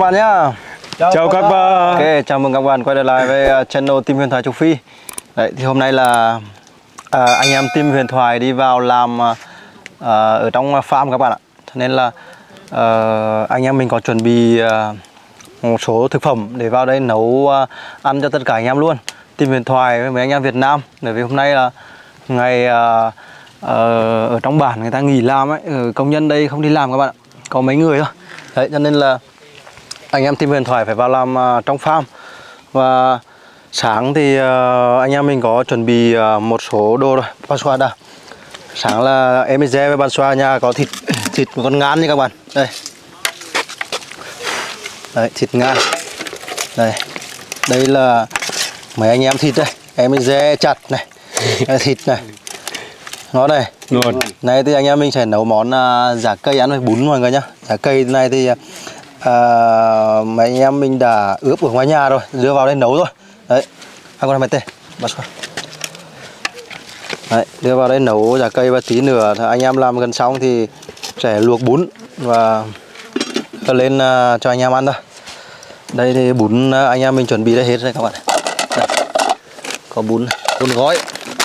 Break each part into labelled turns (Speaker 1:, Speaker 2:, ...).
Speaker 1: bạn nhá.
Speaker 2: Chào các bạn.
Speaker 1: Ok, chào mừng các bạn quay trở lại với channel Team Huyền Thoại Châu Phi. Đấy, thì hôm nay là anh em Team Huyền Thoại đi vào làm ở trong farm các bạn ạ. Cho nên là anh em mình có chuẩn bị một số thực phẩm để vào đây nấu ăn cho tất cả anh em luôn. Team Huyền Thoại với mấy anh em Việt Nam. Bởi vì hôm nay là ngày ở trong bản người ta nghỉ làm ấy, công nhân đây không đi làm các bạn ạ. Có mấy người thôi. Đấy, cho nên là anh em Team Huyền Thoại phải vào làm trong farm. Và sáng thì anh em mình có chuẩn bị một số đồ rồi. Ban xoa đã. Sáng là em với Ban xoa nhà có thịt một con ngán nha các bạn. Đây. Đấy, thịt ngán. Đây. Đây là mấy anh em thịt đây. Em chặt này. Thịt này. Nó đây.
Speaker 2: Ngon.
Speaker 1: Này thì anh em mình sẽ nấu món giả cây ăn với bún mọi người nhá. Giả cây này thì mấy anh em mình đã ướp ở ngoài nhà rồi, đưa vào đây nấu rồi. Đấy. Ăn con này tê. Đấy, đưa vào đây nấu giả cây và tí nữa anh em làm gần xong thì sẽ luộc bún và lên cho anh em ăn thôi. Đây thì bún anh em mình chuẩn bị đây hết rồi các bạn. Đây. Có bún gói.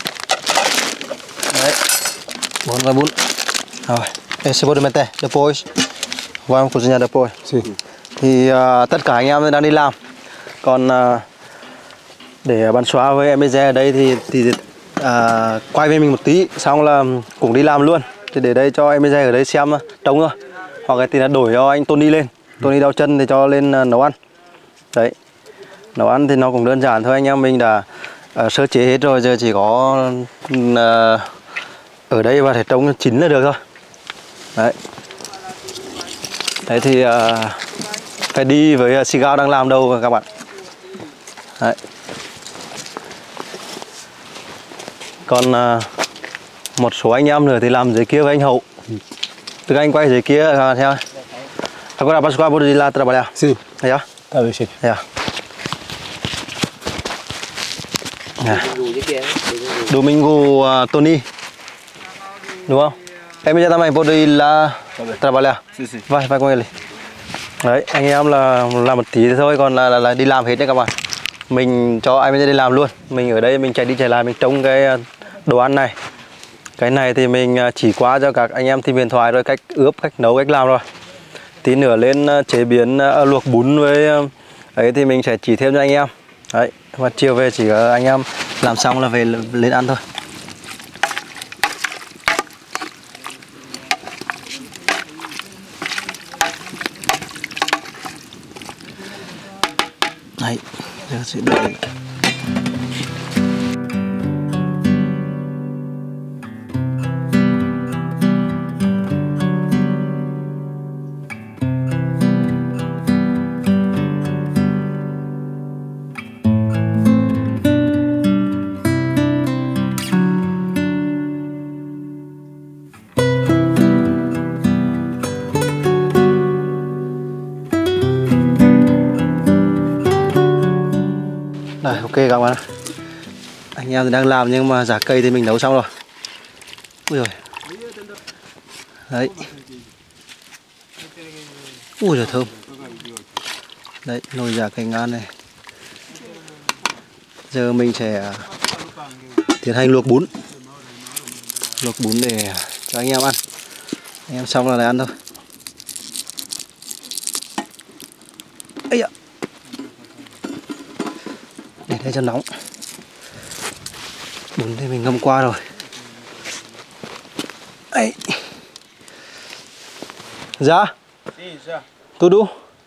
Speaker 1: Đấy. 4 gói bún. Rồi, semplicemente depois vamos cozinhar depois. Thì tất cả anh em đang đi làm. Còn để Ban Xóa với em ở đây thì quay với mình một tí xong là cũng đi làm luôn. Thì để đây cho em ở đây xem trông thôi. Hoặc thì là đổi cho anh Tony lên. Tony đau chân thì cho lên nấu ăn. Đấy. Nấu ăn thì nó cũng đơn giản thôi, anh em mình đã sơ chế hết rồi, giờ chỉ có ở đây và thể trông chín là được thôi. Đấy. Đấy thì phải đi với Sigao đang làm đâu các bạn. Đấy. Còn một số anh em nữa thì làm dưới kia với anh Hậu. Từ anh quay dưới kia theo. Agora Pascoal pode ir lá trabalhar.
Speaker 2: Sim.
Speaker 1: Aí, ó.
Speaker 2: Tá bem, chefe.
Speaker 1: Aí, ó. Domingo Tony. Đúng không? Em bây giờ tao mày pode ir lá trabalhar. Vai con ele. Đấy, anh em là làm một tí thôi, còn là đi làm hết đấy các bạn. Mình cho anh bây giờ đi làm luôn. Mình ở đây mình chạy đi chạy lại mình trông cái đồ ăn này. Cái này thì mình chỉ qua cho các anh em Team Huyền Thoại rồi, cách ướp, cách nấu, cách làm rồi. Tí nữa lên chế biến luộc bún với ấy thì mình sẽ chỉ thêm cho anh em. Đấy, và chiều về chỉ anh em làm xong là về lên ăn thôi. Đấy, giờ sẽ đợi. Đây, ok các bạn. Anh em thì đang làm nhưng mà giả cây thì mình nấu xong rồi. Ui rồi. Đấy. Ui giời thơm. Đấy, nồi giả cây ngan này. Giờ mình sẽ tiến hành luộc bún. Luộc bún để cho anh em ăn. Anh em xong là lại ăn thôi. Ây ạ. Để đây cho nóng. Bún thì mình ngâm qua rồi. Ấy. Dạ. Tudo.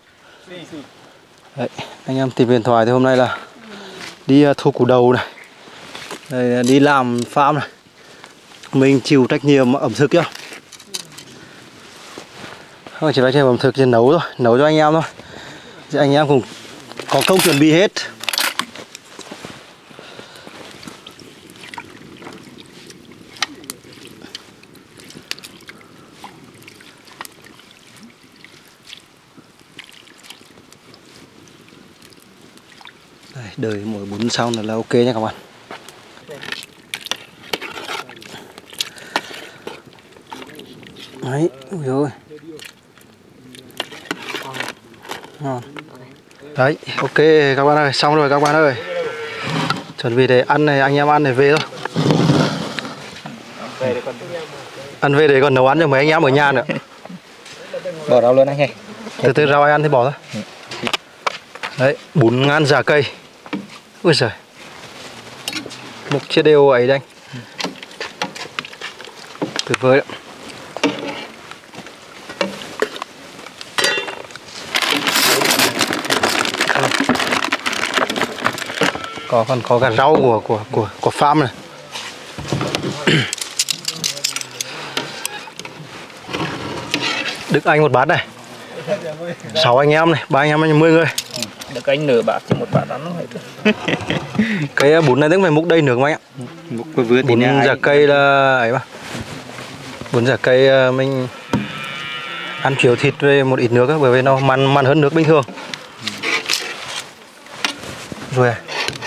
Speaker 1: Đấy, anh em Team Huyền Thoại thì hôm nay là đi thu củ đầu này. Đây là đi làm farm này. Mình chịu trách nhiệm ẩm thực nhá. Không chỉ phải trách nhiệm ẩm thực thì nấu thôi, nấu cho anh em thôi. Thì anh em cũng có công chuẩn bị hết. Đây, đợi mỗi bún xong là ok nha các bạn. Đấy, ui ôi. Đấy, ok các bạn ơi, xong rồi các bạn ơi. Chuẩn bị để ăn này, anh em ăn để về thôi. Ăn về để còn nấu ăn cho mấy anh em ở nhà nữa.
Speaker 2: Bỏ rau luôn anh ơi.
Speaker 1: Từ từ rau ai ăn thì bỏ thôi. Đấy, bún ngan giả cây. Ui giời. Mục chia đều ấy đây. Tuyệt vời đấy. Còn có cả rau của farm này. Đức Anh một bát này. 6 anh em này, 3 anh em 10 người.
Speaker 2: Đức Anh nửa bát chứ một bát ăn nó hết.
Speaker 1: Cái bún này tức phải múc đầy nước mà anh ạ.
Speaker 2: Múc vừa
Speaker 1: Bún giả cây là ấy mà. Bún giả cây mình ăn chiều thịt với một ít nước á, bởi vì nó mặn hơn nước bình thường. Rồi à.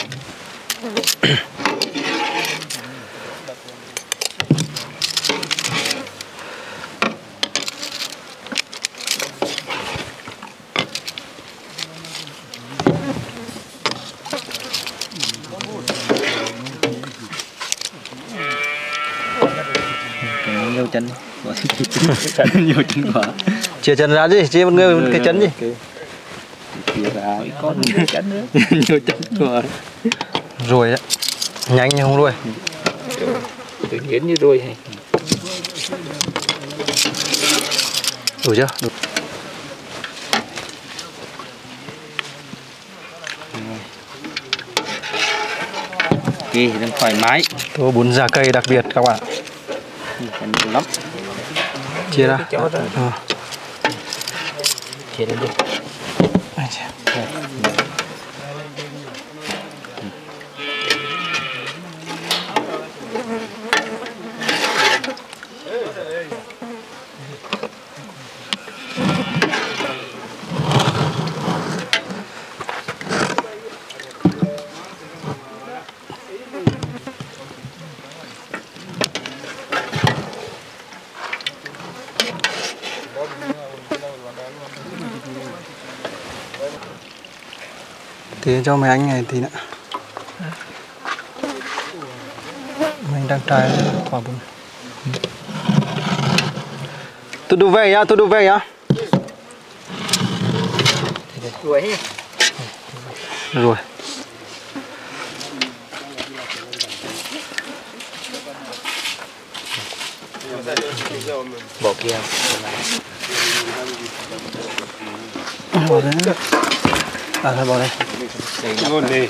Speaker 2: Nhiều chân. Nhiều chân quá.
Speaker 1: Chia chân ra gì, chia một người cái chân gì.
Speaker 2: Chia ra con nhiều chân nữa. Nhiều chân quá.
Speaker 1: Rồi đấy. Nhanh nhưng không rồi.
Speaker 2: Tự nhiên như rồi hay.
Speaker 1: Đủ chưa? Đủ.
Speaker 2: Ok, đang thoải mái.
Speaker 1: Tô bún giả cây đặc biệt các bạn.
Speaker 2: Còn nhiều lắm.
Speaker 1: Chia ra.
Speaker 2: Chia lên đi.
Speaker 1: Tí cho mấy anh này tí nữa. Mình đang trái quả bún. Tôi đu về nhá, tôi đu về nhá. Rồi.
Speaker 2: Bỏ kia.
Speaker 1: Bỏ đấy. À thôi bỏ đây.
Speaker 2: Ngon đi.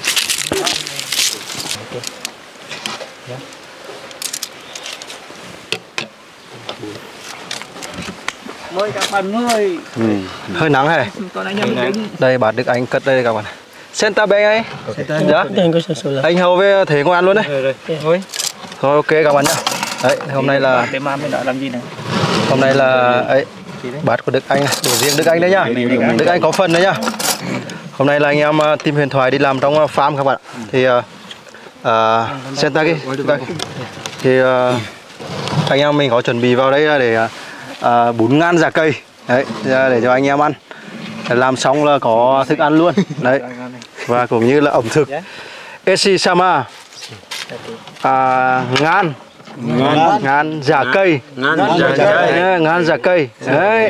Speaker 2: Mời các bạn ơi.
Speaker 1: Hơi nắng này. Đây bát Đức Anh cất đây các bạn. Senta bé ấy. Dạ. Anh hầu về thế ngoan luôn đấy. Thôi ok các bạn nhá. Đấy, hôm nay là
Speaker 2: làm gì này?
Speaker 1: hôm nay là ấy bát của Đức Anh này, để riêng Đức Anh đấy nhá. Đức Anh có phần đấy nhá. Hôm nay là anh em team huyền thoại đi làm trong farm các bạn. Thì Senta kia. Thì anh em mình có chuẩn bị vào đây để bún ngan giả cây. Đấy, để cho anh em ăn. Làm xong là có thức ăn luôn. Đấy. Và cũng như là ẩm thực. Esi sama. Ngan giả cây. Ngan giả cây. Đấy.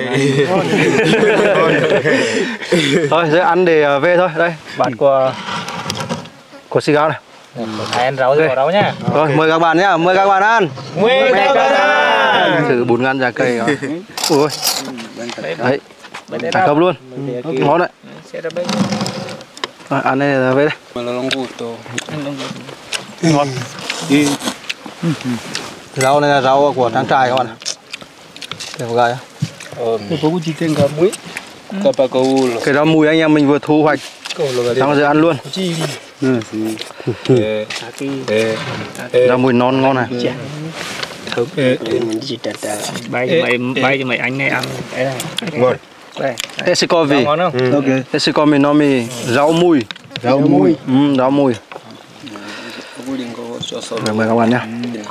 Speaker 1: Thôi, giờ ăn để về thôi. Đây, bát của Sigao này.
Speaker 2: Ăn rau rồi rau nhá.
Speaker 1: Rồi, mời các bạn nhá, mời các bạn ăn.
Speaker 2: Mời các bạn ăn.
Speaker 1: Thử bún ngan giả cây rồi. Ui. Đấy. Thả cơm luôn. Ngon đấy. Rồi, ăn đây là về đây. Ngon. Rau này là rau của trang trại các bạn. Để một gai. Cái rau mùi anh em mình vừa thu hoạch. Xong rồi ăn luôn. Rau mùi non ngon này.
Speaker 2: Bay cho mấy anh này ăn.
Speaker 1: Rồi. Esikovi. Esikovi nó mì rau mùi. Rau mùi. Rồi, mời các bạn nhé.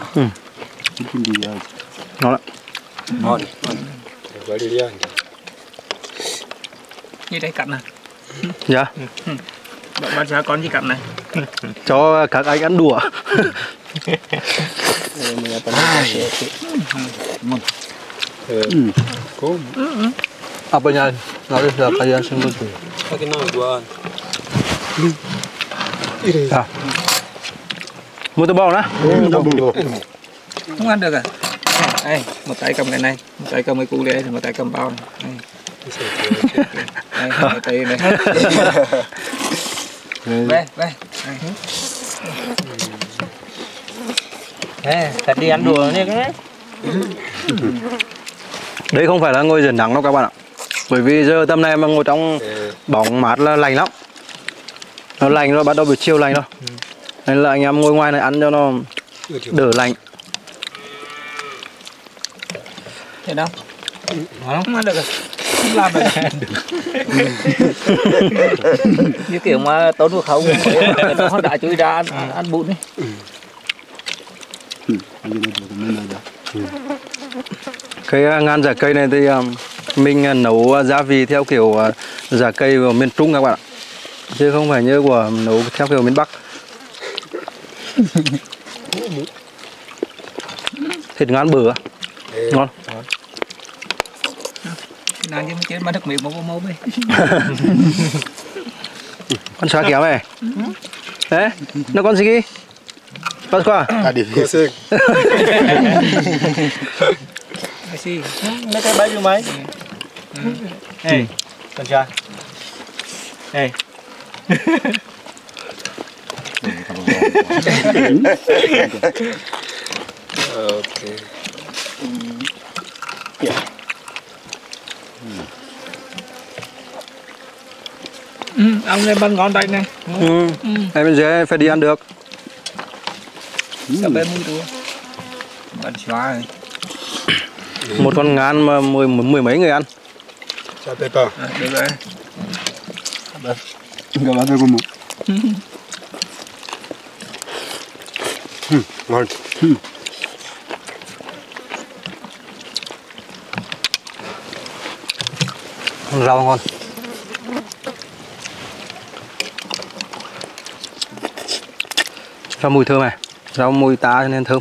Speaker 1: Ngon lắm.
Speaker 2: Như đây cắt nè.
Speaker 1: Dạ.
Speaker 2: Bạn cho con gì cặn này.
Speaker 1: Cho các anh ăn đùa. Apanya? Nanti sudah kalian semua tuh.
Speaker 3: Pakai nama dua.
Speaker 1: À. Mua tơ bò đó.
Speaker 2: Không ăn được à? Đây, một tay cầm cái này, một tay cầm cái củ này, một tay cầm bao này. Đây, hai tay này. Về. Thật đi ăn đùa nha cái.
Speaker 1: Đấy không phải là ngồi dưới nắng đâu các bạn ạ. Bởi vì giờ tầm này mà ngồi trong bóng mát là lạnh lắm. Nó lạnh rồi, bắt đầu buổi chiều lạnh rồi. Nên là anh em ngồi ngoài này ăn cho nó đỡ lạnh.
Speaker 2: Thế đâu? Không ăn được rồi. Không làm được. Như kiểu mà tốn được không, nó đã chui ra ăn bún đi.
Speaker 1: Cái ngàn giả cây này thì mình nấu gia vị theo kiểu giả cây của miền Trung các bạn ạ. Chứ không phải như của nấu theo kiểu miền Bắc. Thịt ngán bừa. Ngon.
Speaker 2: Nàng chứ chết mà được miệng mô đi.
Speaker 1: Con xóa kéo này. Đấy, nó con gì? Con qua.
Speaker 3: Tadi fisik.
Speaker 2: Masih.
Speaker 3: Nó cái baju máy.
Speaker 2: Hey, con trai. Hey.
Speaker 3: Okay.
Speaker 2: Ông lên băng ngón tay này.
Speaker 1: Em bên dưới phải đi ăn được.
Speaker 2: Cả bên mũi tôi. Bạn xóa rồi.
Speaker 1: Một con ngán mà mười mấy người ăn.
Speaker 3: Chào Pepa.
Speaker 2: Được rồi.
Speaker 3: Enggak ada kamu. Ngon.
Speaker 1: Rau ngon. Rau mùi thơm này. Rau mùi tá cho nên thơm.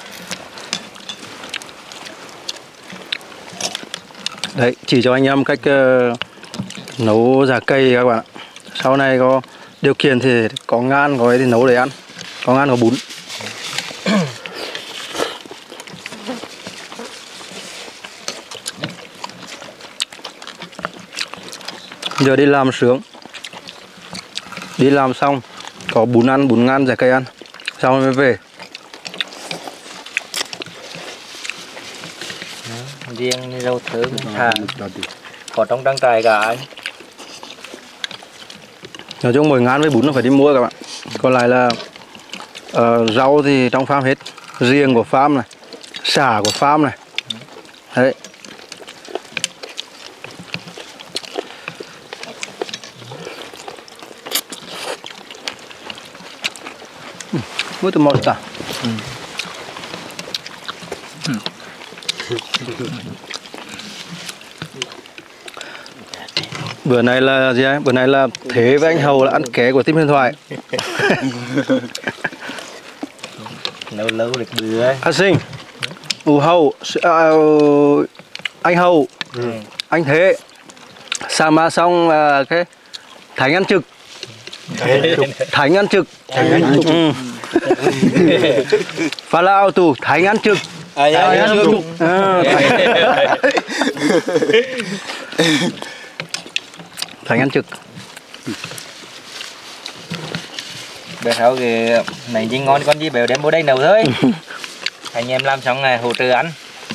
Speaker 1: Đấy, chỉ cho anh em cách nấu giả cây các bạn ạ. Sau này có điều kiện thì có ngan có ấy thì nấu để ăn. Có ngan có bún. Giờ đi làm sướng. Đi làm xong có bún ăn, bún ngan, giả cây ăn. Xong rồi mới về.
Speaker 2: Riêng rau thơm thà có trong trang trại cả anh.
Speaker 1: Nói chung mỗi ngán với bún nó phải đi mua các bạn. Còn lại là rau thì trong farm hết. Riêng của farm này, xả của farm này. Đấy. Muito mole tá. Bữa này là gì ấy? Bữa này là Thế với anh Hầu là ăn ké của team huyền thoại.
Speaker 2: Lâu được bữa.
Speaker 1: Anh Sinh, Hầu, anh Hầu, anh Thế, Sama xong cái Thánh ăn trực. Thánh ăn trực. Pha lao tù Thánh ăn trực.
Speaker 3: Thánh ăn trực.
Speaker 1: Thánh ăn trực.
Speaker 2: Bữa sau thì này gì ngon con gì béo đem vô đây nấu thôi. Anh em làm xong này hỗ trợ ăn.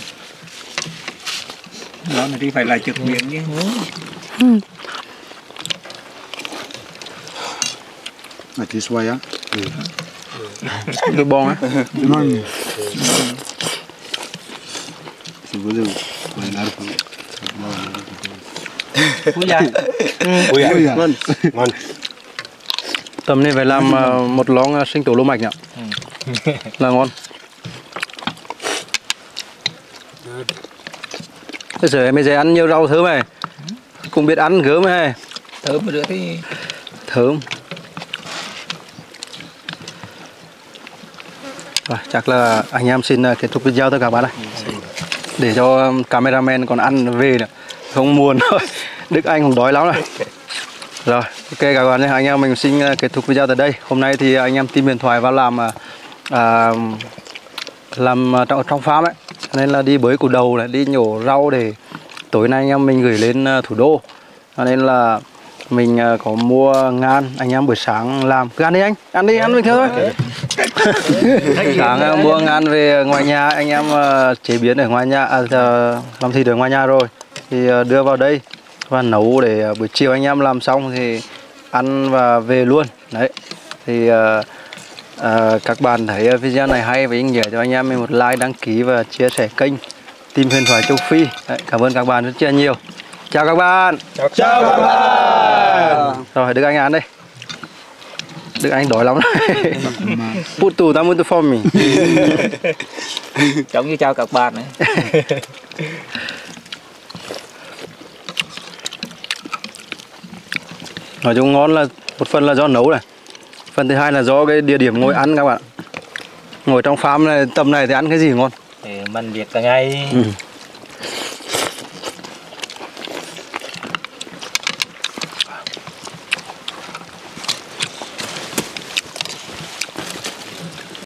Speaker 2: Nó đi phải là trực miệng chứ.
Speaker 3: Nanti suai ya.
Speaker 1: Được bon á.
Speaker 3: Ngon. Sebelum benar.
Speaker 2: Cúi ra.
Speaker 3: Ngon. Ngon.
Speaker 1: Tầm này phải làm một lon sinh tố lô mạch nhỉ? Là ngon. Bây giờ em bây giờ ăn nhiều rau thơm này. Cũng biết ăn gớm này.
Speaker 2: thơm nữa thì
Speaker 1: thơm. Rồi, chắc là anh em xin kết thúc video thôi các bạn ạ. Để cho cameraman còn ăn về nữa. Không muốn thôi. Đức Anh cũng đói lắm rồi. Rồi, ok các bạn nhé. Anh em mình xin kết thúc video tại đây. Hôm nay thì anh em team huyền thoại vào làm trong farm ấy. Nên là đi bới củ đầu này, đi nhổ rau để tối nay anh em mình gửi lên thủ đô. Nên là mình có mua ngan, anh em buổi sáng làm. Cứ ăn đi anh, ăn đi, ăn bình thường thôi. Sáng mua ngan về ngoài nhà, anh em chế biến ở ngoài nhà, làm thịt ở ngoài nhà rồi thì đưa vào đây và nấu để buổi chiều anh em làm xong thì ăn và về luôn. Đấy thì các bạn thấy video này hay và ý nghĩa cho anh em mình một like, đăng ký và chia sẻ kênh Team Huyền Thoại Châu Phi. Đấy, cảm ơn các bạn rất chia nhiều. Chào các bạn.
Speaker 2: chào các bạn.
Speaker 1: Rồi Đức Anh ăn đây. Đức Anh đói lắm đấy. Put to ta muốn to form mình.
Speaker 2: Giống như chào các bạn này.
Speaker 1: Nói chung ngon là một phần là do nấu này, phần thứ hai là do cái địa điểm ngồi ăn các bạn. Ngồi trong farm này tầm này thì ăn cái gì ngon.
Speaker 2: Để mình việc cả ngày.